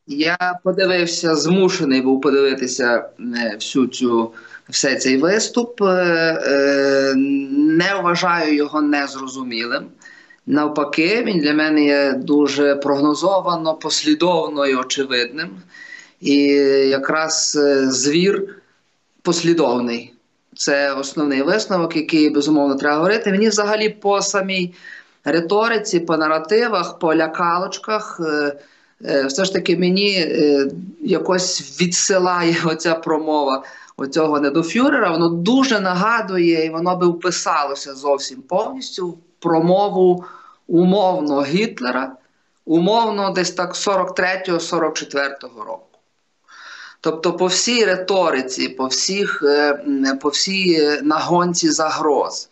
Я подивився, змушений був подивитися все цей виступ. Не вважаю його незрозумілим. Навпаки, він для мене є дуже прогнозовано, послідовно і очевидним. І якраз звір послідовний. Це основний висновок, який, безумовно, треба говорити. Мені взагалі по самій риториці, по наративах, по лякалочках все ж таки мені якось відсилає оця промова оцього недофюрера. Воно дуже нагадує, і воно би вписалося зовсім повністю в промову умовно Гітлера, умовно десь так 43-44 року. Тобто по всій риториці, по всій нагонці загроз.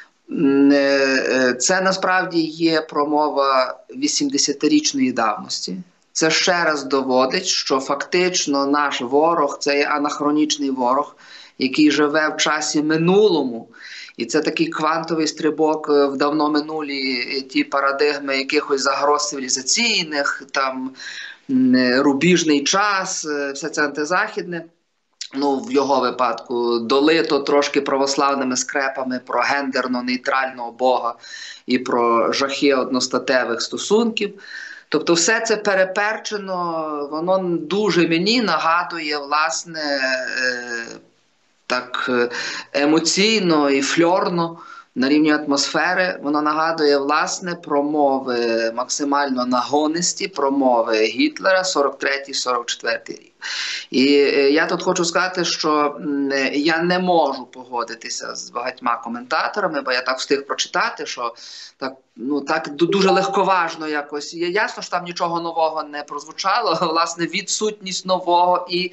Це насправді є промова 80-річної давності. Це ще раз доводить, що фактично наш ворог – це є анахронічний ворог, який живе в часі минулому. І це такий квантовий стрибок в давно минулі ті парадигми якихось загроз цивілізаційних, там рубіжний час, все це антизахідне. Ну, в його випадку долито трошки православними скрепами про гендерно-нейтрального Бога і про жахи одностатевих стосунків. Тобто все це переперчено, воно дуже мені нагадує, власне, так емоційно і фльорно на рівні атмосфери, воно нагадує, власне, промови максимально нагонисті, промови Гітлера 43-44 рік. І я тут хочу сказати, що я не можу погодитися з багатьма коментаторами, бо я так встиг прочитати, що так дуже легковажно якось. Ясно, що там нічого нового не прозвучало, власне, відсутність нового і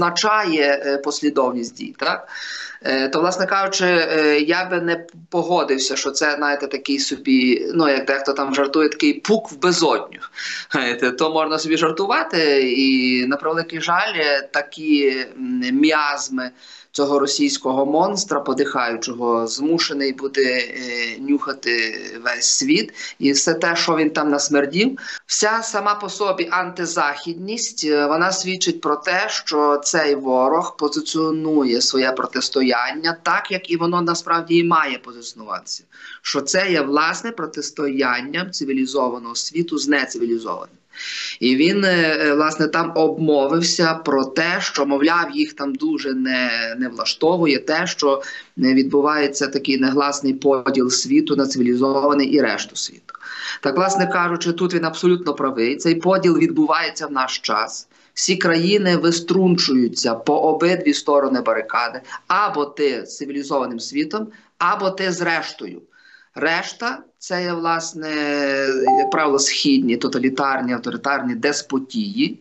означає послідовність дій, так? То, власне кажучи, я би не погодився, що це, знаєте, такий собі, як дехто там жартує, такий пук в безодню. То можна собі жартувати, і, на превеликий жаль, такі міазми цього російського монстра подихаючого змушений буде нюхати весь світ. І все те, що він там насмердів, вся сама по собі антизахідність, вона свідчить про те, що цей ворог позиціонує своє протистояння так, як і воно насправді і має позиціонуватися. Що це є, власне, протистоянням цивілізованого світу з нецивілізованим. І він, власне, там обмовився про те, що, мовляв, їх там дуже не влаштовує те, що відбувається такий негласний поділ світу на цивілізований і решту світу. Так, власне кажучи, тут він абсолютно правий. Цей поділ відбувається в наш час. Всі країни виструнчуються по обидві сторони барикади. Або ти з цивілізованим світом, або ти з рештою. Решта – це є, власне, як правило, східні, тоталітарні, авторитарні деспотії.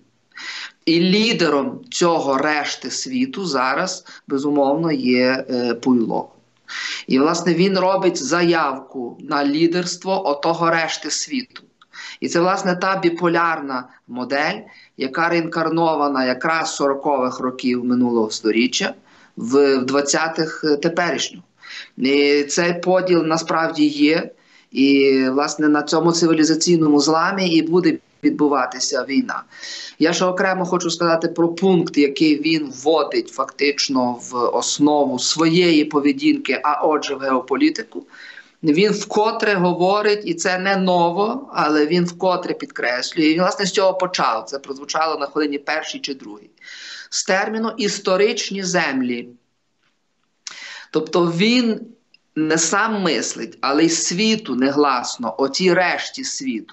І лідером цього решти світу зараз, безумовно, є Пуйло. І, власне, він робить заявку на лідерство отого решти світу. І це, власне, та біполярна модель, яка реінкарнована якраз 40-х років минулого сторіччя в 20-х теперішнього. І цей поділ насправді є, і, власне, на цьому цивілізаційному зламі і буде відбуватися війна. Я ще окремо хочу сказати про пункт, який він вводить фактично в основу своєї поведінки, а отже в геополітику. Він вкотре говорить, і це не ново, але він вкотре підкреслює, і він, власне, з цього почав, це прозвучало на хвилині першій чи другій, з терміну «історичні землі». Тобто він не сам мислить, але й світу негласно, отій решті світу,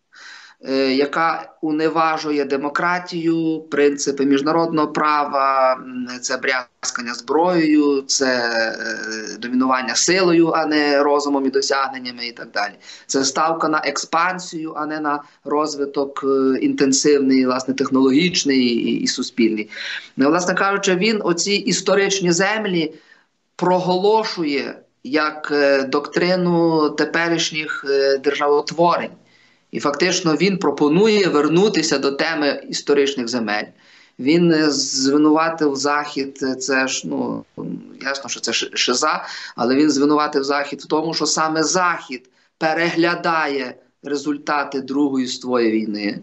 яка уневажує демократію, принципи міжнародного права, це брязкання зброєю, це домінування силою, а не розумом і досягненнями і так далі. Це ставка на експансію, а не на розвиток інтенсивний, власне, технологічний і суспільний. Власне кажучи, він оці історичні землі проголошує як доктрину теперішніх державотворень. І фактично він пропонує вернутися до теми історичних земель. Він звинуватив Захід, це ж, ясно, що це шиза, але він звинуватив Захід в тому, що саме Захід переглядає результати Другої світової війни.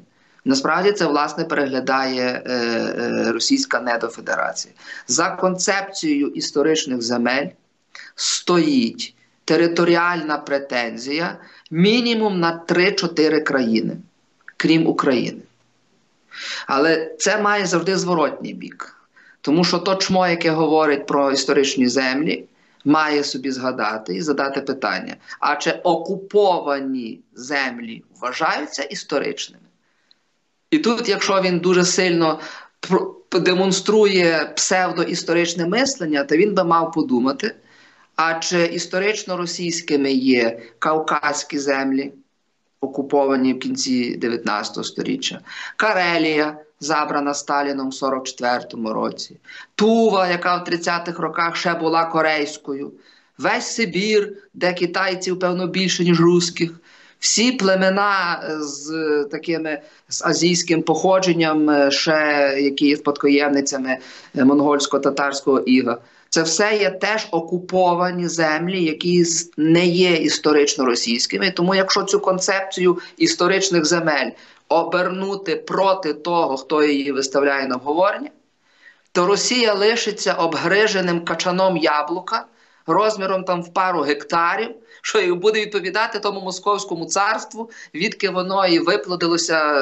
Насправді це, власне, переглядає Російська недофедерація. За концепцією історичних земель стоїть територіальна претензія мінімум на 3-4 країни, крім України. Але це має завжди зворотній бік. Тому що то чмо, яке говорить про історичні землі, має собі згадати і задати питання, а чи окуповані землі вважаються історичними? І тут, якщо він дуже сильно демонструє псевдоісторичне мислення, то він би мав подумати, а чи історично-російськими є Кавказькі землі, окуповані в кінці 19 століття, Карелія, забрана Сталіном в 44-му році, Тува, яка в 30-х роках ще була корейською, весь Сибір, де китайців, певно, більше, ніж русських, всі племена з азійським походженням, ще які є спадкоємницями монгольсько-татарського іга. Це все є теж окуповані землі, які не є історично російськими. Тому якщо цю концепцію історичних земель обернути проти того, хто її виставляє на обговорення, то Росія лишиться обгриженим качаном яблука розміром там в пару гектарів, що і буде відповідати тому Московському царству, відки воно і виплодилося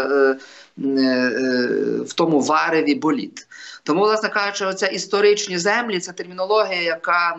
в тому вареві боліт. Тому, власне кажучи, оця історичні землі – це термінологія, яка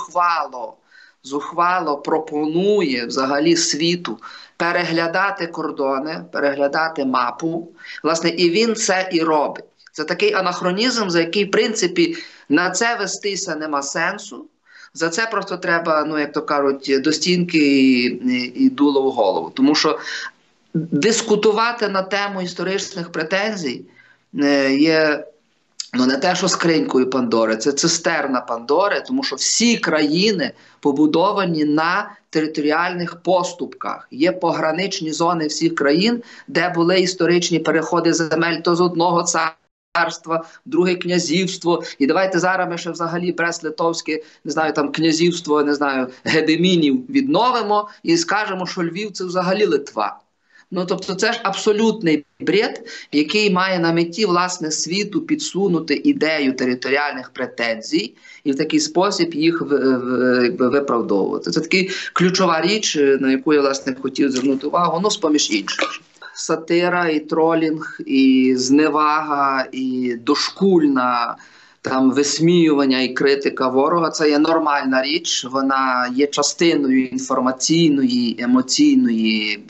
зухвало пропонує взагалі світу переглядати кордони, переглядати мапу. Власне, і він це і робить. Це такий анахронізм, за який, в принципі, на це вестися нема сенсу. За це просто треба, як то кажуть, до стінки і дуло в голову. Тому що дискутувати на тему історичних претензій є не те, що скринькою Пандори, це цистерна Пандори, тому що всі країни побудовані на територіальних поступках. Є пограничні зони всіх країн, де були історичні переходи земель то з одного царства, друге князівство. І давайте зараз ми ще взагалі Брест-Литовське, князівство, Гедемінів відновимо і скажемо, що Львів – це взагалі Литва. Тобто це ж абсолютний бред, який має на меті, власне, світу підсунути ідею територіальних претензій і в такий спосіб їх виправдовувати. Це така ключова річ, на яку я, власне, хотів звернути увагу, з-поміж інших. Сатира, і тролінг, і зневага, і дошкульна висміювання і критика ворога – це є нормальна річ, вона є частиною інформаційної, емоційної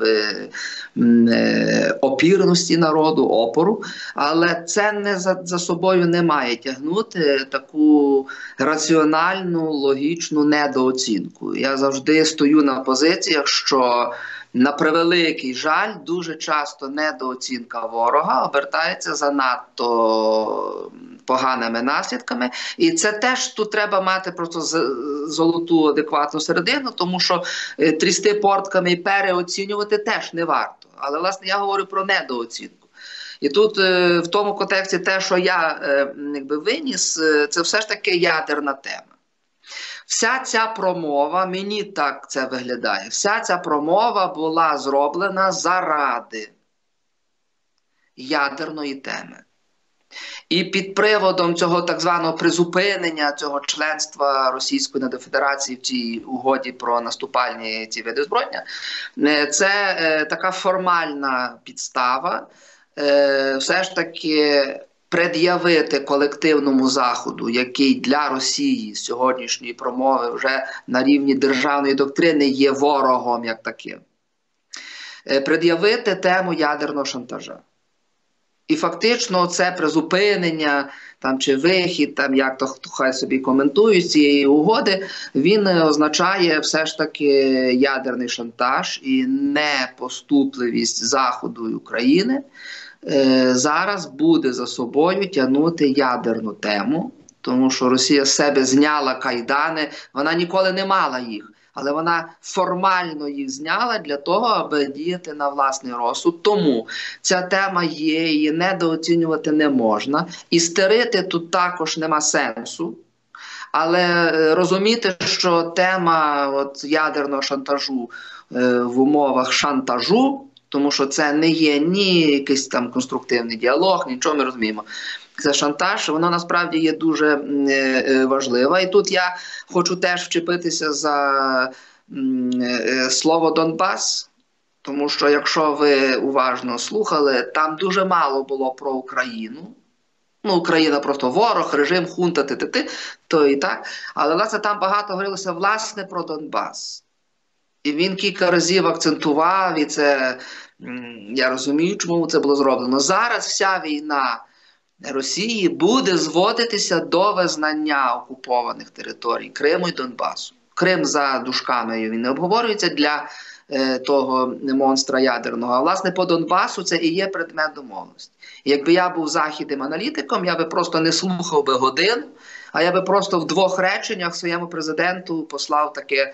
опірності народу, опору, але це за собою не має тягнути таку раціональну, логічну недооцінку. Я завжди стою на позиціях, що на превеликий жаль, дуже часто недооцінка ворога обертається занадто поганими наслідками. І це теж тут треба мати просто золоту адекватну середину, тому що трясти портками і переоцінювати теж не варто. Але, власне, я говорю про недооцінку. І тут в тому контексті те, що я виніс, це все ж таки ядерна тема. Вся ця промова, мені так це виглядає, вся ця промова була зроблена заради ядерної теми. І під приводом цього так званого призупинення цього членства Російської Федерації в цій угоді про наступальні ці види озброєння, це така формальна підстава, все ж таки пред'явити колективному Заходу, який для Росії з сьогоднішньої промови вже на рівні державної доктрини є ворогом як таким, пред'явити тему ядерного шантажа. І фактично це призупинення чи вихід, як то хай собі коментують цієї угоди, він означає все ж таки ядерний шантаж і непоступливість Заходу і України зараз буде за собою тягнути ядерну тему, тому що Росія з себе зняла кайдани, вона ніколи не мала їх, але вона формально їх зняла для того, аби діяти на власний розсуд. Тому ця тема є, її недооцінювати не можна. Істерити тут також нема сенсу. Але розуміти, що тема ядерного шантажу в умовах шантажу тому що це не є ні якийсь там конструктивний діалог, нічого ми розуміємо. Це шантаж, воно насправді є дуже важливо. І тут я хочу теж вчепитися за слово «Донбас», тому що, якщо ви уважно слухали, там дуже мало було про Україну. Ну, Україна просто ворог, режим, хунта, то і так. Але, власне, там багато говорилося, власне, про Донбас. І він кілька разів акцентував, і це, я розумію, чому це було зроблено. Зараз вся війна Росії буде зводитися до визнання окупованих територій Криму і Донбасу. Крим за дужками він не обговорюється для того монстра ядерного. А власне по Донбасу це і є предмет домовленості. І якби я був західним аналітиком, я би просто не слухав би годину, а я би просто в 2 реченнях своєму президенту послав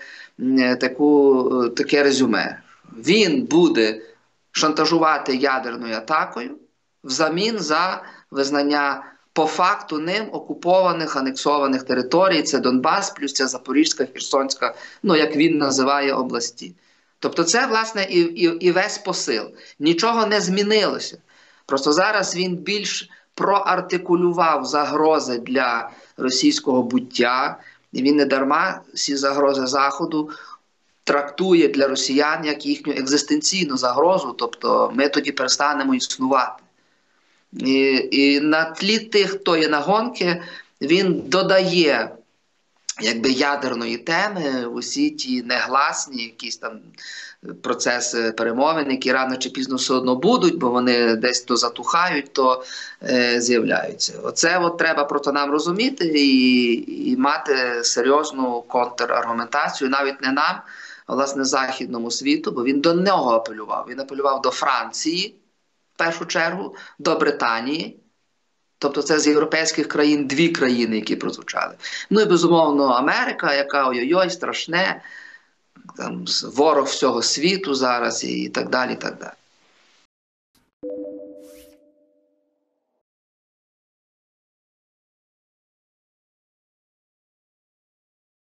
таке резюме. Він буде шантажувати ядерною атакою взамін за визнання по факту ним окупованих, анексованих територій. Це Донбас, плюс ця Запорізька, Херсонська, ну, як він називає, області. Тобто це, власне, і весь посил. Нічого не змінилося. Просто зараз він більш проартикулював загрози для російського буття, і він не дарма всі загрози Заходу трактує для росіян як їхню екзистенційну загрозу, тобто ми тоді перестанемо існувати. І на тлі тих тої нагонки він додає якби ядерної теми в усі ті негласні якісь там процеси перемовин, які рано чи пізно все одно будуть, бо вони десь то затухають, то з'являються. Оце от треба просто нам розуміти і мати серйозну контраргументацію, навіть не нам, а власне західному світу, бо він до нього апелював. Він апелював до Франції, в першу чергу, до Британії. Тобто це з європейських країн 2 країни, які прозвучали. Ну і, безумовно, Америка, яка ой-ой-ой, страшне, там, ворог всього світу зараз і так далі, і так далі.